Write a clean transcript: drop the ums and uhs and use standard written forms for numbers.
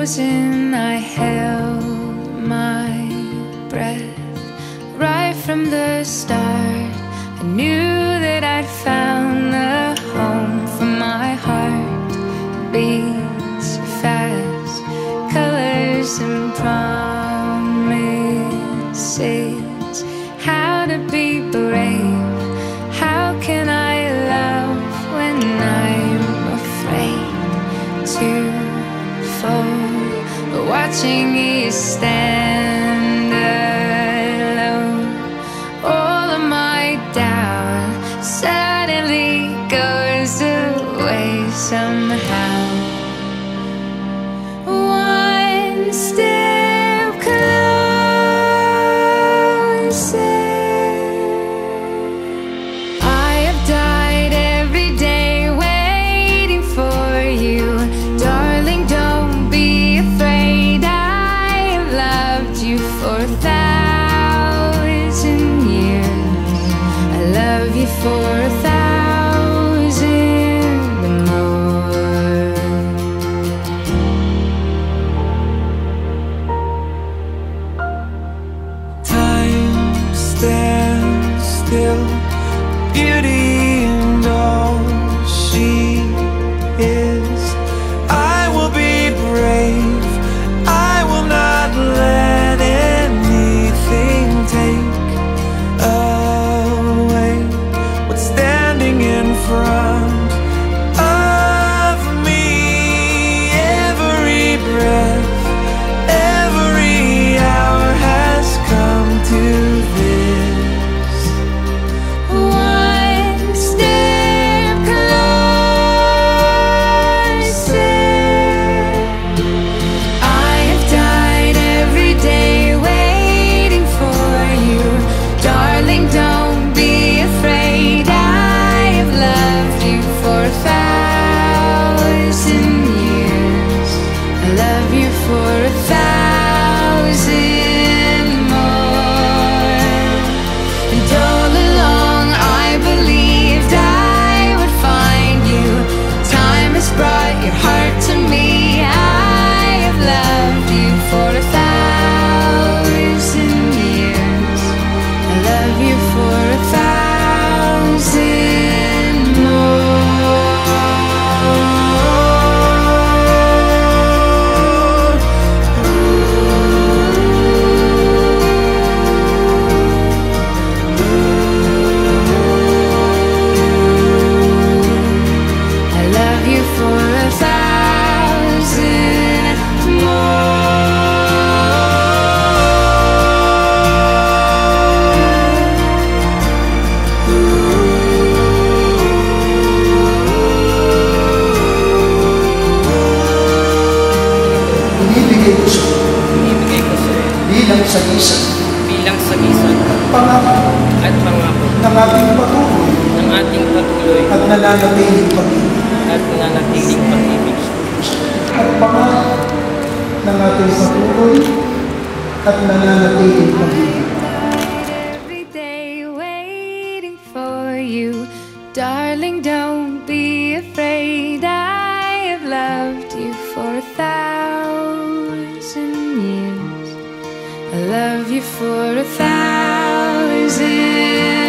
imagine I held my breath right from the start. I knew that I'd found the home for my heart. Beats fast, colors and promises. How to be brave, how can I love when I'm afraid to fall? But watching you stand alone, all of my doubt suddenly goes away somehow. One step closer. I have died every day waiting for you. Darling, don't be afraid. I have loved you for 1,000 years. I love you for 1,000 more. Time stands still, beauty and all she is. I will be brave, I will not let anything take away what's standing in front of me. Every breath, every hour has come to this. One step closer. I have died every day waiting for you. Darling, don't be afraid. I have loved you for 1,000 years. I love you for 1,000 more. And all along I believed I would find you. Time has brought your heart to me. I have loved you for 1,000 years. I love you for 1,000 more. I love you for 1,000 Ibigay ko sa Ibigay ko sa iyo bilang sagisag bilang sagisag pangako at pangako ng ating patuloy ng ating patuloy at nananatiling pag-ibig at nananatiling pag-ibig at pangako ng ating patuloy at nananatiling pag-ibig. every day waiting for you. Darling, don't be afraid. I have loved you for 1,000 years. I love you for 1,000